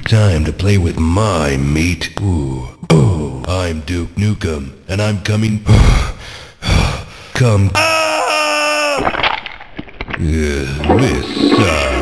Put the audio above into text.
Time to play with my meat. Ooh. Oh, I'm Duke Nukem, and I'm coming. Come. Ah! This sucks.